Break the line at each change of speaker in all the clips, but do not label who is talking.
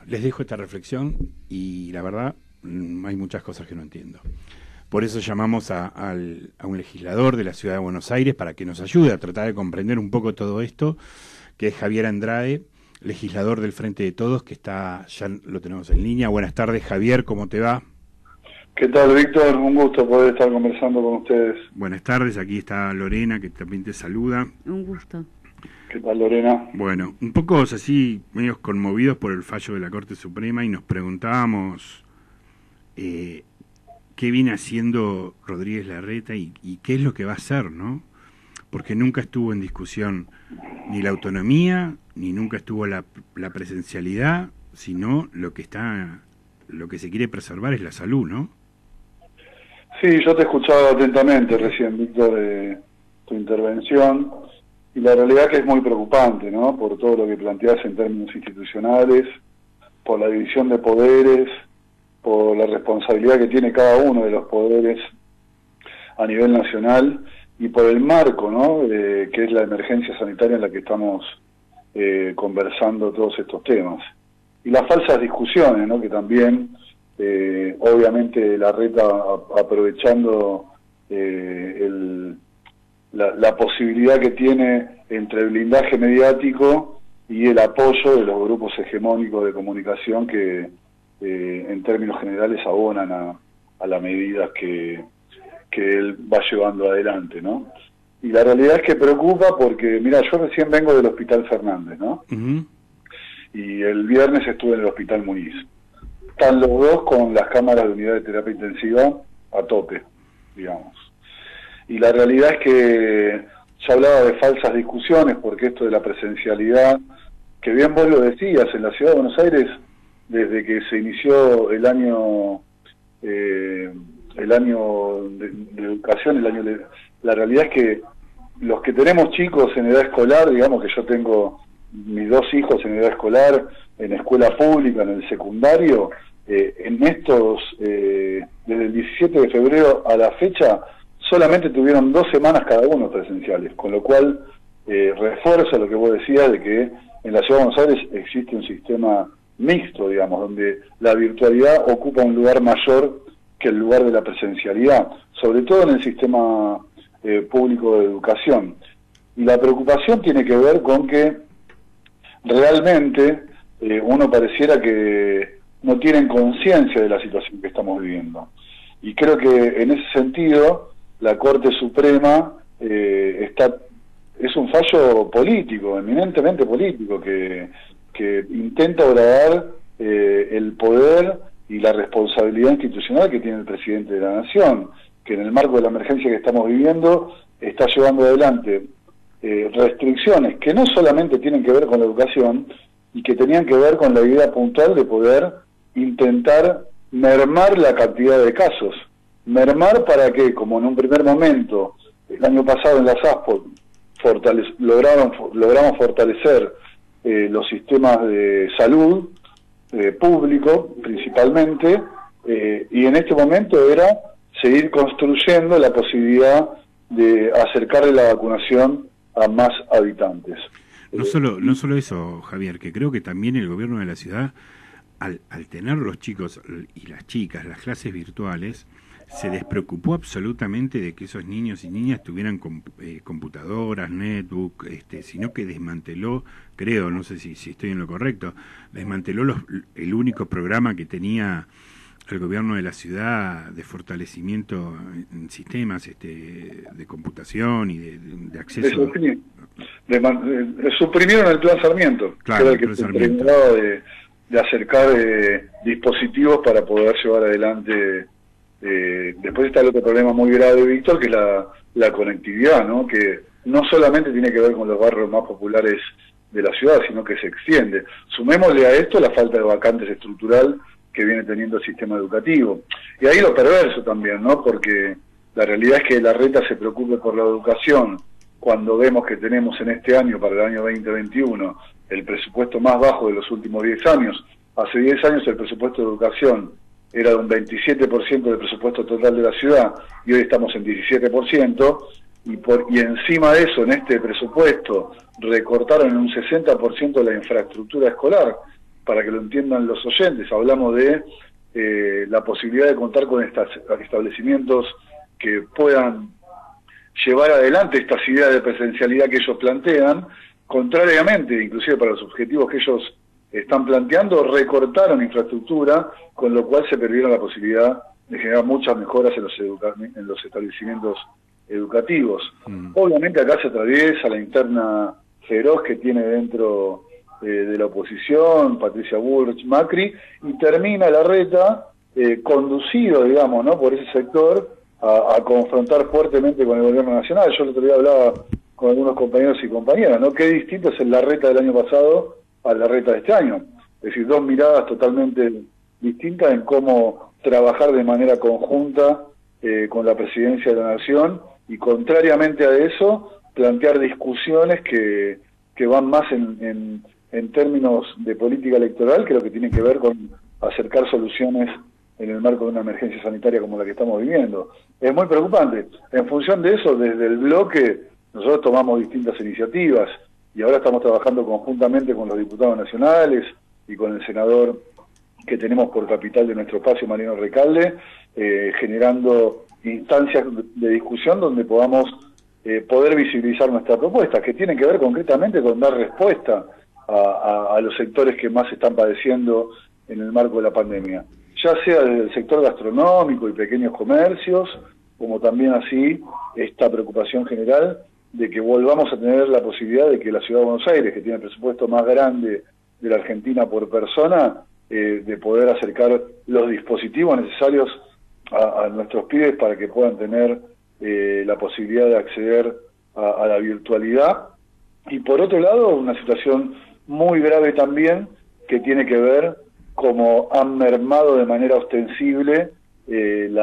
les dejo esta reflexión y la verdad hay muchas cosas que no entiendo. Por eso llamamos a un legislador de la Ciudad de Buenos Aires para que nos ayude a tratar de comprender un poco todo esto, que es Javier Andrade, legislador del Frente de Todos, que ya lo tenemos en línea. Buenas tardes, Javier, ¿cómo te va?
¿Qué tal, Víctor? Un gusto poder estar conversando con ustedes.
Buenas tardes, aquí está Lorena, que también te saluda.
Un gusto.
¿Qué tal, Lorena?
Bueno, un poco así, medios conmovidos por el fallo de la Corte Suprema, y nos preguntábamos qué viene haciendo Rodríguez Larreta y qué es lo que va a hacer, ¿no? Porque nunca estuvo en discusión ni la autonomía, ni nunca estuvo la presencialidad, sino lo que se quiere preservar es la salud, ¿no?
Sí, yo te escuchaba atentamente recién, Víctor, tu intervención, y la realidad es que es muy preocupante, ¿no? Por todo lo que planteas en términos institucionales, por la división de poderes, por la responsabilidad que tiene cada uno de los poderes a nivel nacional, y por el marco, ¿no? Que es la emergencia sanitaria en la que estamos conversando todos estos temas. Y las falsas discusiones, ¿no? Que también, obviamente, Larreta aprovechando la posibilidad que tiene entre el blindaje mediático y el apoyo de los grupos hegemónicos de comunicación que en términos generales abonan a las medidas que él va llevando adelante, ¿no? Y la realidad es que preocupa porque, mira, yo recién vengo del Hospital Fernández, ¿no?
Uh-huh.
Y el viernes estuve en el Hospital Muniz. Están los dos con las cámaras de unidad de terapia intensiva a tope, digamos. Y la realidad es que se hablaba de falsas discusiones, porque esto de la presencialidad, que bien vos lo decías, en la Ciudad de Buenos Aires, desde que se inició el año de educación, la realidad es que los que tenemos chicos en edad escolar, digamos que yo tengo mis dos hijos en edad escolar, en escuela pública, en el secundario, en estos, desde el 17 de febrero a la fecha, solamente tuvieron 2 semanas cada uno presenciales, con lo cual refuerza lo que vos decías de que en la Ciudad de Buenos Aires existe un sistema mixto, digamos, donde la virtualidad ocupa un lugar mayor que el lugar de la presencialidad, sobre todo en el sistema público de educación. Y la preocupación tiene que ver con que realmente uno pareciera que no tienen conciencia de la situación que estamos viviendo. Y creo que en ese sentido la Corte Suprema es un fallo político, eminentemente político, que intenta horadar el poder y la responsabilidad institucional que tiene el presidente de la Nación, que en el marco de la emergencia que estamos viviendo está llevando adelante restricciones que no solamente tienen que ver con la educación y que tenían que ver con la idea puntual de poder intentar mermar la cantidad de casos. Mermar para que, como en un primer momento, el año pasado en las ASPO, logramos fortalecer los sistemas de salud público principalmente, y en este momento era seguir construyendo la posibilidad de acercarle la vacunación a más habitantes.
No solo eso, Javier, que creo que también el gobierno de la ciudad, al tener los chicos y las chicas, las clases virtuales, se despreocupó absolutamente de que esos niños y niñas tuvieran computadoras, netbook, sino que desmanteló, creo, no sé si estoy en lo correcto, desmanteló el único programa que tenía el gobierno de la ciudad de fortalecimiento en sistemas de computación y de acceso.
Suprimieron el Plan Sarmiento,
claro,
que era el que se trataba de acercar dispositivos para poder llevar adelante. Después está el otro problema muy grave, Víctor, que es la conectividad, ¿no? Que no solamente tiene que ver con los barrios más populares de la ciudad, sino que se extiende. Sumémosle a esto la falta de vacantes estructural que viene teniendo el sistema educativo. Y ahí lo perverso también, ¿no? Porque la realidad es que Larreta se preocupe por la educación cuando vemos que tenemos en este año, para el año 2021, el presupuesto más bajo de los últimos 10 años. Hace 10 años el presupuesto de educación era de un 27% del presupuesto total de la ciudad, y hoy estamos en 17%, y encima de eso, en este presupuesto, recortaron en un 60% la infraestructura escolar. para que lo entiendan los oyentes, hablamos de la posibilidad de contar con establecimientos que puedan llevar adelante estas ideas de presencialidad que ellos plantean. Contrariamente, inclusive para los objetivos que ellos están planteando, recortaron infraestructura, con lo cual se perdieron la posibilidad de generar muchas mejoras en los establecimientos educativos. Obviamente acá se atraviesa la interna feroz que tiene dentro de la oposición, Patricia Bullrich, Macri, y termina Larreta conducido, digamos, ¿no?, por ese sector a confrontar fuertemente con el gobierno nacional. Yo el otro día hablaba con algunos compañeros y compañeras, ¿no?, qué distinto es el Larreta del año pasado al Larreta de este año. Es decir, dos miradas totalmente distintas en cómo trabajar de manera conjunta con la presidencia de la Nación, y contrariamente a eso, plantear discusiones que van más en términos de política electoral que lo que tiene que ver con acercar soluciones en el marco de una emergencia sanitaria como la que estamos viviendo. Es muy preocupante. En función de eso, desde el bloque, nosotros tomamos distintas iniciativas y ahora estamos trabajando conjuntamente con los diputados nacionales y con el senador que tenemos por capital de nuestro espacio, Mariano Recalde, generando instancias de discusión donde podamos poder visibilizar nuestra propuesta, que tienen que ver concretamente con dar respuesta a los sectores que más están padeciendo en el marco de la pandemia, ya sea desde el sector gastronómico y pequeños comercios, como también así esta preocupación general de que volvamos a tener la posibilidad de que la Ciudad de Buenos Aires, que tiene el presupuesto más grande de la Argentina por persona, de poder acercar los dispositivos necesarios a nuestros pibes para que puedan tener la posibilidad de acceder a la virtualidad. Y por otro lado, una situación muy grave también que tiene que ver cómo han mermado de manera ostensible el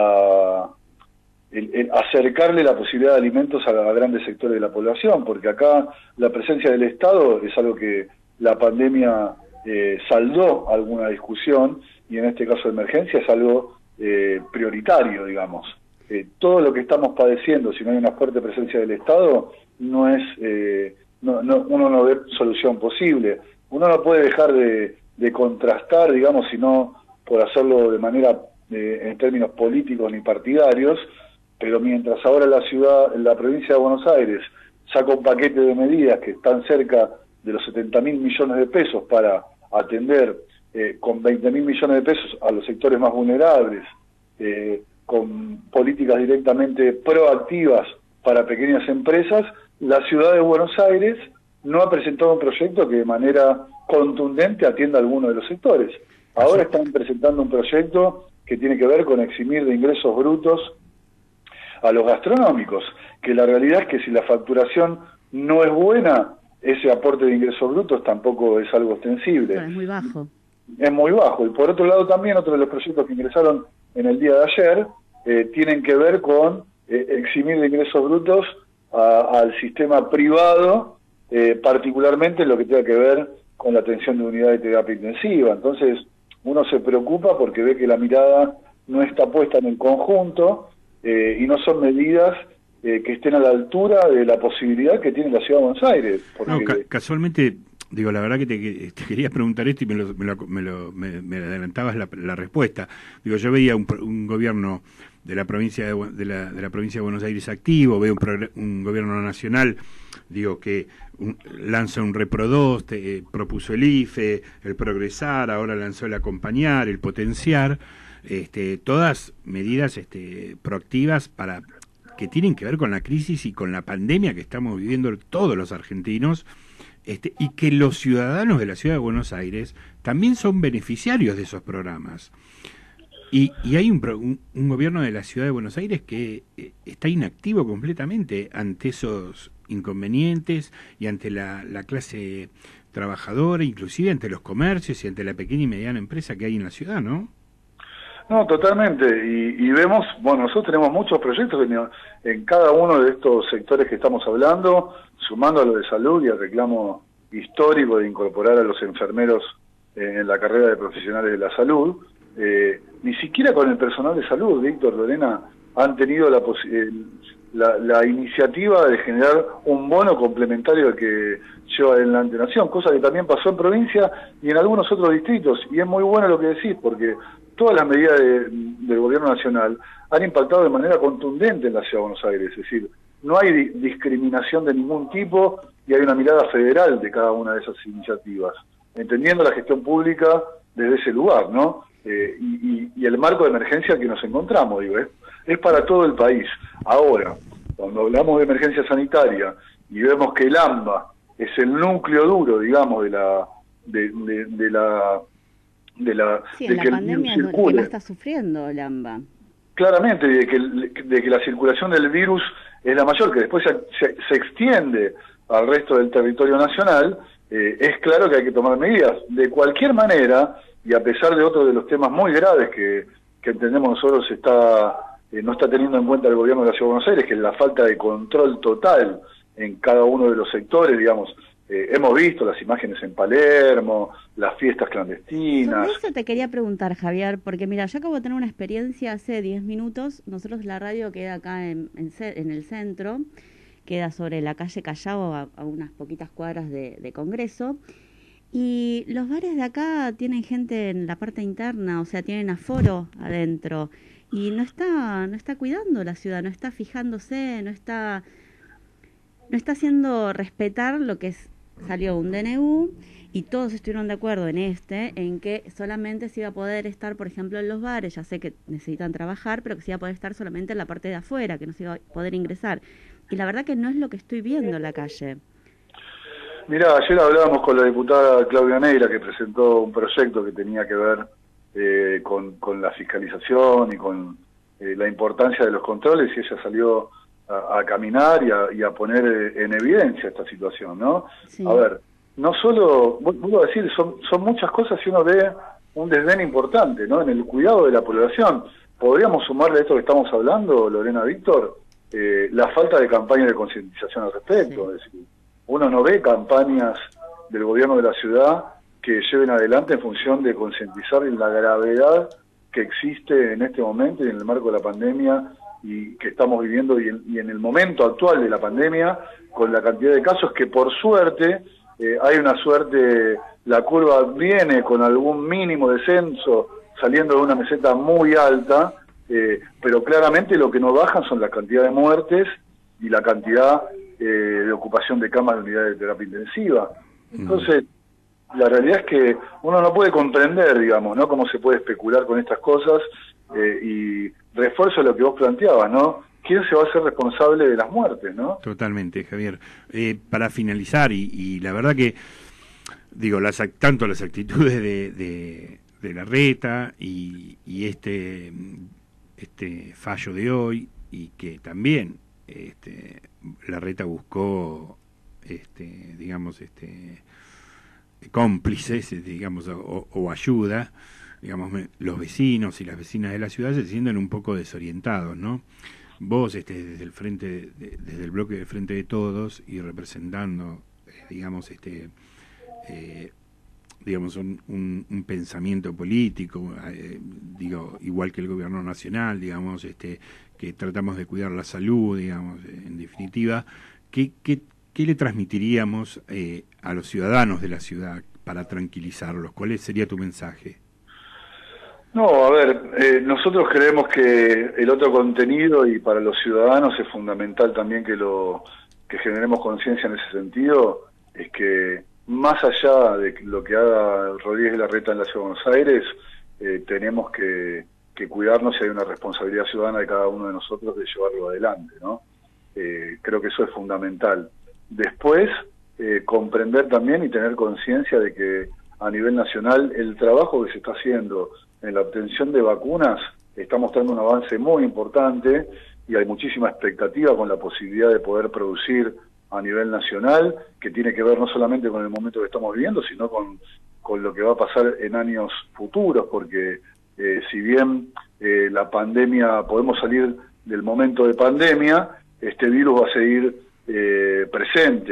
acercarle la posibilidad de alimentos a grandes sectores de la población, porque acá la presencia del Estado es algo que la pandemia saldó alguna discusión, y en este caso de emergencia es algo prioritario, digamos. Todo lo que estamos padeciendo, si no hay una fuerte presencia del Estado, no es uno no ve solución posible. Uno no puede dejar de contrastar, digamos, sino por hacerlo de manera en términos políticos ni partidarios, pero mientras ahora la provincia de Buenos Aires saca un paquete de medidas que están cerca de los 70.000 millones de pesos para atender con 20.000 millones de pesos a los sectores más vulnerables, con políticas directamente proactivas para pequeñas empresas, la ciudad de Buenos Aires no ha presentado un proyecto que de manera contundente atienda a alguno de los sectores. Ahora están presentando un proyecto que tiene que ver con eximir de ingresos brutos a los gastronómicos, que la realidad es que si la facturación no es buena, ese aporte de ingresos brutos tampoco es algo ostensible.
Pero es muy bajo.
Es muy bajo. Y por otro lado también, otro de los proyectos que ingresaron en el día de ayer, tienen que ver con eximir de ingresos brutos al sistema privado, particularmente en lo que tenga que ver con la atención de unidades de terapia intensiva. Entonces, uno se preocupa porque ve que la mirada no está puesta en el conjunto y no son medidas que estén a la altura de la posibilidad que tiene la Ciudad de Buenos Aires. Porque...
No, casualmente, digo, la verdad que te quería preguntar esto y me adelantabas la respuesta. Digo, yo veía un gobierno de la provincia de la provincia de Buenos Aires activo, veo un gobierno nacional, digo, que lanza un Repro 2, propuso el IFE, el Progresar, ahora lanzó el Acompañar, el Potenciar, todas medidas proactivas para que tienen que ver con la crisis y con la pandemia que estamos viviendo todos los argentinos, y que los ciudadanos de la Ciudad de Buenos Aires también son beneficiarios de esos programas. Y hay un gobierno de la Ciudad de Buenos Aires que está inactivo completamente ante esos inconvenientes y ante la clase trabajadora, inclusive ante los comercios y ante la pequeña y mediana empresa que hay en la ciudad, ¿no?
No, totalmente. Y vemos, bueno, nosotros tenemos muchos proyectos en cada uno de estos sectores que estamos hablando, sumando a lo de salud y al reclamo histórico de incorporar a los enfermeros en la carrera de profesionales de la salud. Ni siquiera con el personal de salud, Víctor, Lorena, han tenido la iniciativa de generar un bono complementario al que lleva adelante Nación, cosa que también pasó en provincia y en algunos otros distritos, y es muy bueno lo que decís, porque todas las medidas del gobierno nacional han impactado de manera contundente en la Ciudad de Buenos Aires, es decir, no hay discriminación de ningún tipo y hay una mirada federal de cada una de esas iniciativas, entendiendo la gestión pública desde ese lugar, ¿no? Y el marco de emergencia que nos encontramos, digo, es para todo el país. Ahora, cuando hablamos de emergencia sanitaria y vemos que el AMBA es el núcleo duro, digamos,
Sí, en la pandemia es lo que más está sufriendo el AMBA.
Claramente, de que la circulación del virus es la mayor, que después se extiende al resto del territorio nacional, es claro que hay que tomar medidas. De cualquier manera, y a pesar de otro de los temas muy graves que entendemos nosotros no está teniendo en cuenta el gobierno de la Ciudad de Buenos Aires, que es la falta de control total en cada uno de los sectores, digamos. Hemos visto las imágenes en Palermo, las fiestas clandestinas.
Sobre eso te quería preguntar, Javier, porque mira, yo acabo de tener una experiencia hace 10 minutos. Nosotros la radio queda acá en el centro, queda sobre la calle Callao, a unas poquitas cuadras de Congreso. Y los bares de acá tienen gente en la parte interna, o sea, tienen aforo adentro. Y no está cuidando la ciudad, no está fijándose, no está haciendo respetar lo que salió un DNU, y todos estuvieron de acuerdo en que solamente se iba a poder estar, por ejemplo, en los bares. Ya sé que necesitan trabajar, pero que se iba a poder estar solamente en la parte de afuera, que no se iba a poder ingresar. Y la verdad que no es lo que estoy viendo en la calle.
Mirá, ayer hablábamos con la diputada Claudia Neira, que presentó un proyecto que tenía que ver con la fiscalización y con la importancia de los controles, y ella salió a caminar y a poner en evidencia esta situación, ¿no? Sí. A ver, no solo, vuelvo a decir, son muchas cosas y uno ve un desdén importante, ¿no? En el cuidado de la población. Podríamos sumarle a esto que estamos hablando, Lorena, Víctor, la falta de campaña de concientización al respecto. Sí. Es decir, uno no ve campañas del gobierno de la ciudad que lleven adelante en función de concientizar en la gravedad que existe en este momento y en el marco de la pandemia y que estamos viviendo y en el momento actual de la pandemia, con la cantidad de casos que por suerte hay una suerte, la curva viene con algún mínimo descenso, saliendo de una meseta muy alta, pero claramente lo que no bajan son la cantidad de muertes y la cantidad de ocupación de camas de unidades de terapia intensiva. Entonces, la realidad es que uno no puede comprender, digamos, ¿no?, cómo se puede especular con estas cosas, y refuerzo lo que vos planteabas, ¿no? ¿Quién se va a hacer responsable de las muertes, no?
Totalmente, Javier. Para finalizar, y la verdad que, digo, tanto las actitudes de Larreta y este fallo de hoy, y que también Larreta buscó, digamos, cómplices, digamos, o ayuda. Digamos, los vecinos y las vecinas de la ciudad se sienten un poco desorientados, ¿no? Vos, desde el bloque del Frente de Todos y representando, digamos, digamos un pensamiento político, digo, igual que el gobierno nacional, digamos, que tratamos de cuidar la salud, digamos, en definitiva, ¿qué le transmitiríamos a los ciudadanos de la ciudad para tranquilizarlos? ¿Cuál sería tu mensaje?
No, a ver, nosotros creemos que el otro contenido, y para los ciudadanos es fundamental también que generemos conciencia en ese sentido, es que más allá de lo que haga Rodríguez Larreta en la Ciudad de Buenos Aires, tenemos que cuidarnos, y hay una responsabilidad ciudadana de cada uno de nosotros de llevarlo adelante, ¿no? Creo que eso es fundamental. Después, comprender también y tener conciencia de que a nivel nacional el trabajo que se está haciendo en la obtención de vacunas está mostrando un avance muy importante, y hay muchísima expectativa con la posibilidad de poder producir a nivel nacional, que tiene que ver no solamente con el momento que estamos viviendo, sino con lo que va a pasar en años futuros, porque si bien la pandemia, podemos salir del momento de pandemia, este virus va a seguir presente,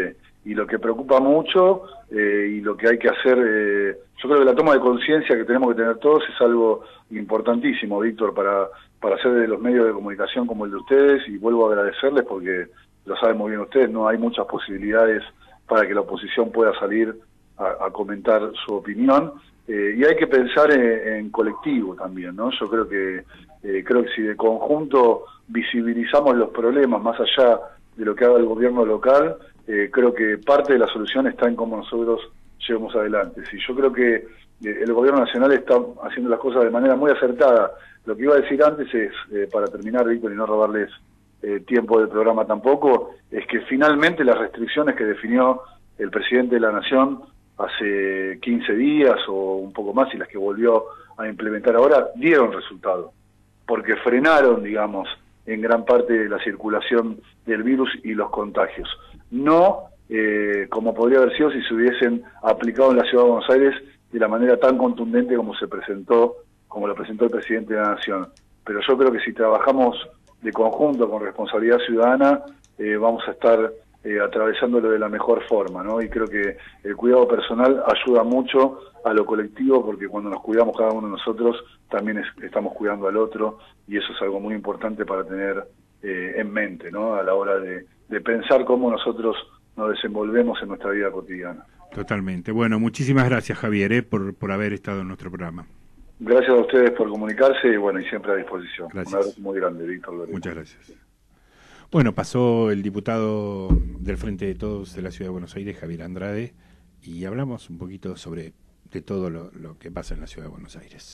y lo que preocupa mucho y lo que hay que hacer, yo creo que la toma de conciencia que tenemos que tener todos es algo importantísimo, Víctor, para hacer de los medios de comunicación como el de ustedes, y vuelvo a agradecerles porque lo saben muy bien ustedes, no hay muchas posibilidades para que la oposición pueda salir a comentar su opinión, y hay que pensar en colectivo también, ¿no? Yo creo que si de conjunto visibilizamos los problemas más allá de lo que haga el gobierno local, creo que parte de la solución está en cómo nosotros llevemos adelante. Si yo creo que el gobierno nacional está haciendo las cosas de manera muy acertada. Lo que iba a decir antes es, para terminar, Víctor, y no robarles tiempo del programa tampoco, es que finalmente las restricciones que definió el presidente de la Nación hace 15 días o un poco más, y las que volvió a implementar ahora, dieron resultado, porque frenaron, digamos, en gran parte la circulación del virus y los contagios. No como podría haber sido si se hubiesen aplicado en la Ciudad de Buenos Aires de la manera tan contundente como lo presentó el presidente de la Nación. Pero yo creo que si trabajamos de conjunto con responsabilidad ciudadana, vamos a estar atravesándolo de la mejor forma, ¿no? Y creo que el cuidado personal ayuda mucho a lo colectivo, porque cuando nos cuidamos cada uno de nosotros, también estamos cuidando al otro, y eso es algo muy importante para tener en mente, ¿no? A la hora de pensar cómo nosotros nos desenvolvemos en nuestra vida cotidiana.
Totalmente. Bueno, muchísimas gracias, Javier, por haber estado en nuestro programa.
Gracias a ustedes por comunicarse y bueno, y siempre a disposición.
Gracias.
Un abrazo muy grande, Víctor Lorenzo.
Muchas gracias. Bueno, pasó el diputado del Frente de Todos de la Ciudad de Buenos Aires, Javier Andrade, y hablamos un poquito de todo lo que pasa en la Ciudad de Buenos Aires.